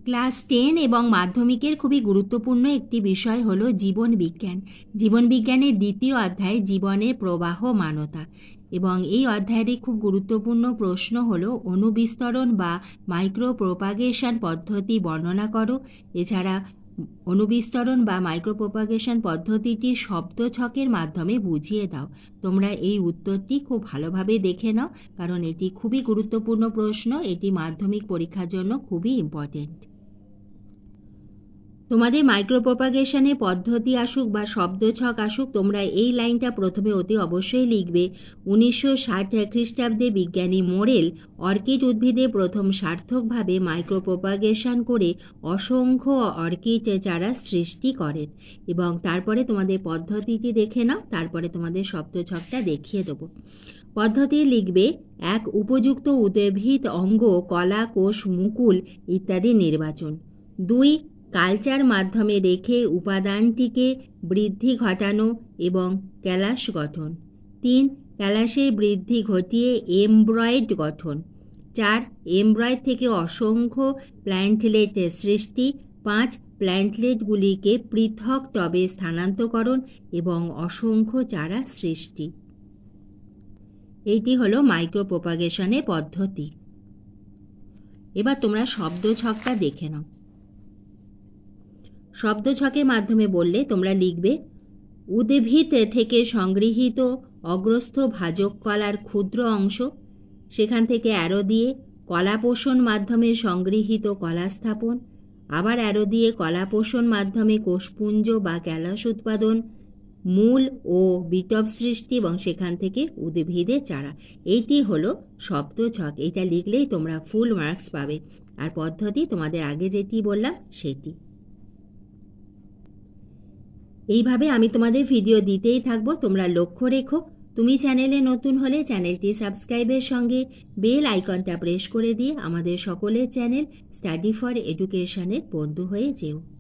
Class 10 এবং মাধ্যমিকের খুবই গুরুত্বপূর্ণ একটি বিষয় হলো জীবন বিজ্ঞান। জীবন বিজ্ঞানের দ্বিতীয় অধ্যায় জীবনের প্রবাহমানতা, এবং এই অধ্যায়ের খুব গুরুত্বপূর্ণ প্রশ্ন হলো অণুবিস্তরণ বা মাইক্রো প্রোপাগেশন পদ্ধতি বর্ণনা করো। এছাড়া অণুবিস্তরণ বা মাইক্রো প্রোপাগেশন পদ্ধতিটি শব্দছকের মাধ্যমে বুঝিয়ে দাও। তোমরা এই উত্তরটি খুব ভালোভাবে দেখে নাও, কারণ এটি খুবই গুরুত্বপূর্ণ প্রশ্ন। এটি মাধ্যমিক পরীক্ষার জন্য খুবই ইম্পর্টেন্ট। তোমাদের মাইক্রো প্রোপাগেশনে পদ্ধতি আসুক বা শব্দছক আসুক, তোমরা এই লাইনটা প্রথমে অতি অবশ্যই লিখবে। 1960 খ্রিস্টাব্দে বিজ্ঞানী মোরেল অর্কিড উদ্ভিদে প্রথম সার্থকভাবে মাইক্রো প্রোপাগেশন করে অসংখ্য অর্কিড চারা সৃষ্টি করেন। এবং তারপরে তোমাদের পদ্ধতিটি দেখে নাও, তারপরে তোমাদের শব্দছকটা দেখিয়ে দেবো। পদ্ধতি লিখবে: এক, উপযুক্ত উদ্ভিদ অঙ্গ, কলা, কোষ, মুকুল ইত্যাদি নির্বাচন। 2, কালচার মাধ্যমে রেখে উপাদানটিকে বৃদ্ধি ঘটানো এবং ক্যালাস গঠন। 3, ক্যালাসের বৃদ্ধি ঘটিয়ে এমব্রয়েড গঠন। 4, এমব্রয়েড থেকে অসংখ্য প্ল্যান্টলেট সৃষ্টি। 5, প্ল্যান্টলেটগুলিকে পৃথক টবে স্থানান্তরকরণ এবং অসংখ্য চারা সৃষ্টি। এইটি হলো মাইক্রো প্রোপাগেশনের পদ্ধতি। এবার তোমরা শব্দছকটা দেখে নাও। শব্দছকের মাধ্যমে বললে তোমরা লিখবে: উদ্ভিদ থেকে সংগৃহীত অগ্রস্থ ভাজক কলার ক্ষুদ্র অংশ, সেখান থেকে অ্যারো দিয়ে কলাপোষণ মাধ্যমে সংগৃহীত কলা স্থাপন, আবার অ্যারো দিয়ে কলাপোষণ মাধ্যমে কোষপুঞ্জ বা ক্যালাস উৎপাদন, মূল ও বিটব সৃষ্টি এবং সেখান থেকে উদ্ভিদের চারা। এইটি হলো শব্দছক। এইটা লিখলেই তোমরা ফুল মার্কস পাবে। আর পদ্ধতি তোমাদের আগে যেটি বললাম সেটি। এইভাবে আমি তোমাদের ভিডিও দিতেই থাকবো, তোমরা লক্ষ্য রেখো। তুমি চ্যানেলে নতুন হলে চ্যানেলটি সাবস্ক্রাইবের সঙ্গে বেল আইকনটা প্রেস করে দিয়ে আমাদের সকলের চ্যানেল স্টাডি ফর এডুকেশনের বন্ধু হয়ে যেও।